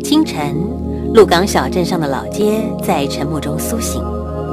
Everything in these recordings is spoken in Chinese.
清晨，鹿港小镇上的老街在沉默中苏醒。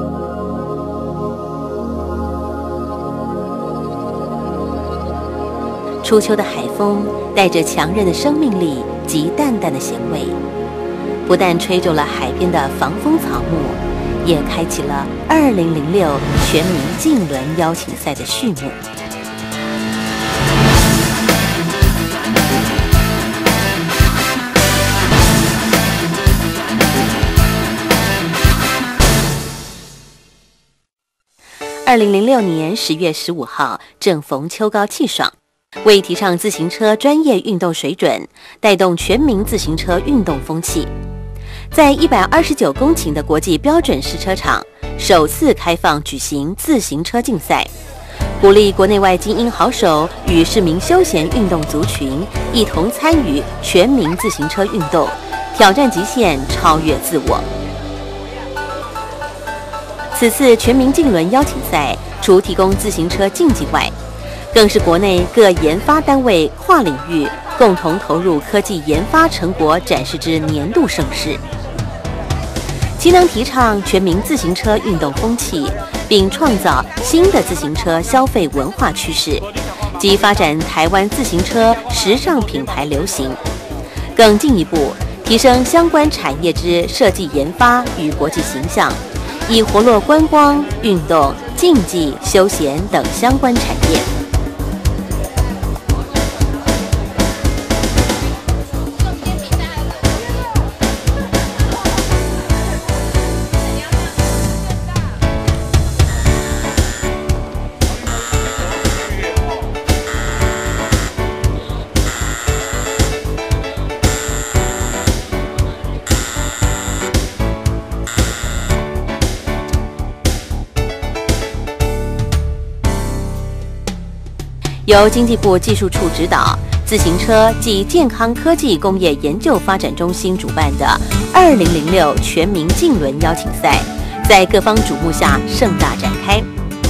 初秋的海风带着强韧的生命力及淡淡的咸味，不但吹走了海边的防风草木，也开启了2006全民竞轮邀请赛的序幕。2006年10月15号，正逢秋高气爽，为提倡自行车专业运动水准，带动全民自行车运动风气，在129公顷的国际标准试车场首次开放举行自行车竞赛，鼓励国内外精英好手与市民休闲运动族群一同参与全民自行车运动，挑战极限，超越自我。此次全民竞轮邀请赛除提供自行车竞技外，更是国内各研发单位跨领域共同投入科技研发成果展示之年度盛事，其能提倡全民自行车运动风气，并创造新的自行车消费文化趋势，及发展台湾自行车时尚品牌流行，更进一步提升相关产业之设计研发与国际形象，以活络观光、运动、竞技、休闲等相关产业。由经济部技术处指导，自行车暨健康科技工业研究发展中心主办的2006全民竞轮邀请赛，在各方瞩目下盛大展开。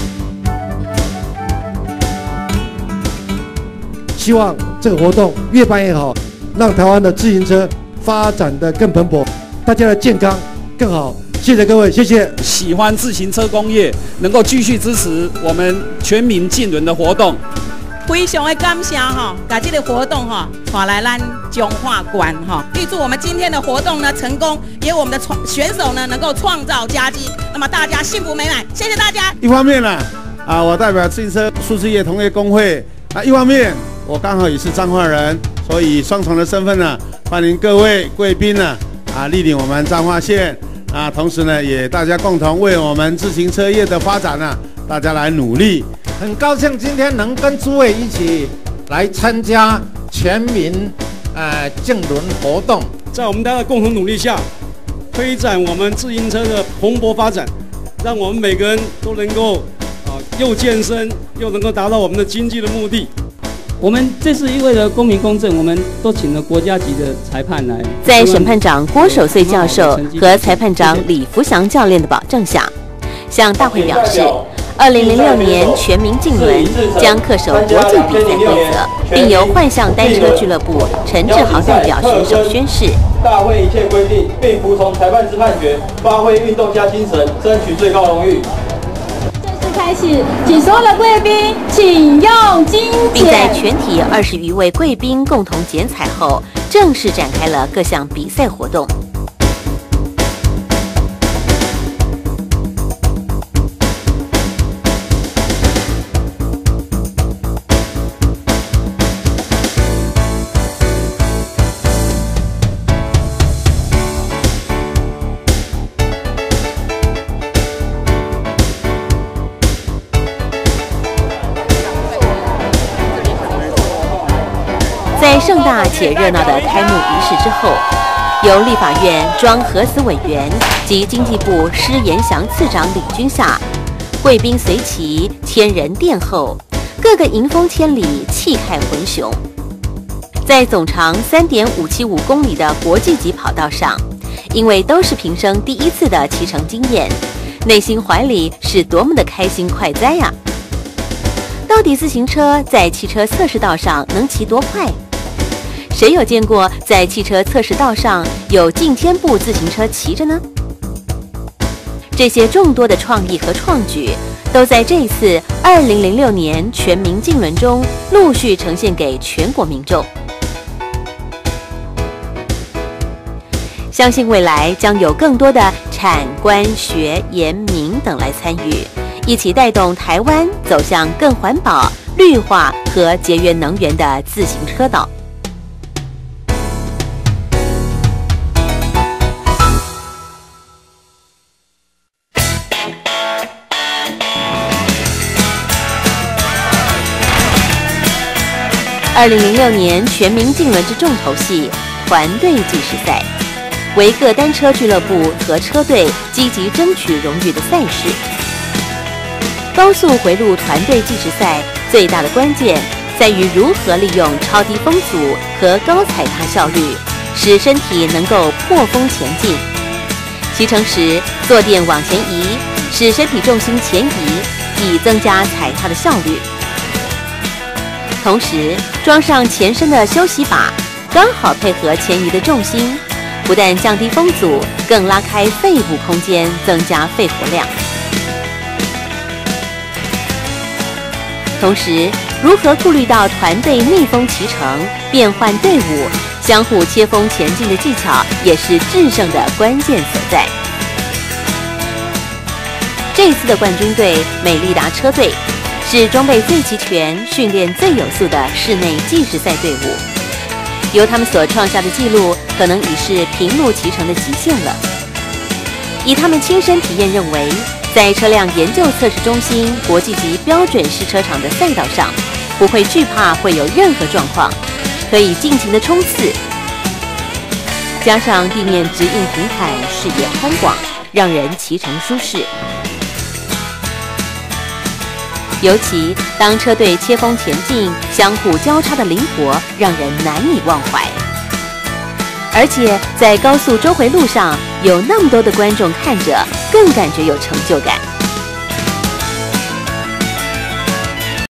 希望这个活动越办越好，让台湾的自行车发展得更蓬勃，大家的健康更好。谢谢各位，谢谢。 喜欢自行车工业，能够继续支持我们全民竞轮的活动。 非常的感谢把这个活动带来咱中华馆预祝我们今天的活动呢成功，也我们的选手呢能够创造佳绩，那么大家幸福美满，谢谢大家。 一方面呢，我代表自行车数字业同业工会一方面我刚好也是彰化人，所以双重的身份呢，欢迎各位贵宾呢莅临我们彰化县同时呢也大家共同为我们自行车业的发展呢，大家来努力。 很高兴今天能跟诸位一起来参加全民竞轮活动， 在我们大家的共同努力下，推展我们自行车的蓬勃发展，让我们每个人都能够又健身又能够达到我们的经济的目的。 我们这次为了公平公正，我们都请了国家级的裁判来。 在审判长郭守岁教授和裁判长李福祥教练的保证下，向大会表示，2006年全民竞轮将恪守国际比赛规则，并由幻象单车俱乐部陈志豪代表选手宣誓。 大会一切规定，并服从裁判之判决，发挥运动家精神，争取最高荣誉。 正式开始，请所有的贵宾请用金剪， 并在全体20余位贵宾共同剪彩后，正式展开了各项比赛活动。在盛大且热闹的开幕仪式之后，由立法院庄核子委员及经济部施延祥次长领军下，贵宾随骑，千人殿后，各个迎风千里，气派浑雄。在总长3.575公里的国际级跑道上，因为都是平生第一次的骑乘经验，内心怀里是多么的开心快哉呀！到底自行车在汽车测试道上能骑多快？ 谁有见过在汽车测试道上有近天部自行车骑着呢？这些众多的创意和创举，都在这一次2006年全民竞轮中陆续呈现给全国民众。相信未来将有更多的产、官、学、研、民等来参与，一起带动台湾走向更环保、绿化和节约能源的自行车道。2006年全民竞轮之重头戏团队计时赛，为各单车俱乐部和车队积极争取荣誉的赛事。高速回路团队计时赛最大的关键在于如何利用超低风阻和高踩踏效率，使身体能够破风前进。骑乘时坐垫往前移，使身体重心前移，以增加踩踏的效率。同时装上前身的休息把，刚好配合前移的重心，不但降低风阻，更拉开肺部空间，增加肺活量。同时，如何顾虑到团队逆风骑乘、变换队伍、相互切锋前进的技巧，也是制胜的关键所在。这次的冠军队美利达车队是装备最齐全、训练最有素的室内计时赛队伍。由他们所创下的纪录，可能已是平路骑乘的极限了。以他们亲身体验认为，在车辆研究测试中心国际级标准试车场的赛道上，不会惧怕会有任何状况，可以尽情的冲刺。加上地面直硬平坦，视野宽广，让人骑乘舒适。尤其当车队切锋前进，相互交叉的灵活，让人难以忘怀。而且在高速周回路上有那么多的观众看着，更感觉有成就感。